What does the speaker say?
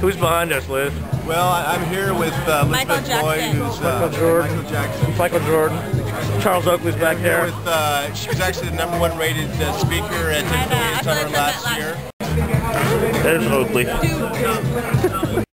Who's behind us, Liz? Well, I'm here with Elizabeth Boyd, who's Michael Jordan. Michael Jackson. Michael Jordan. Charles Oakley's back there. She was actually the #1 rated speaker at the Korean Summer last year. There's Oakley.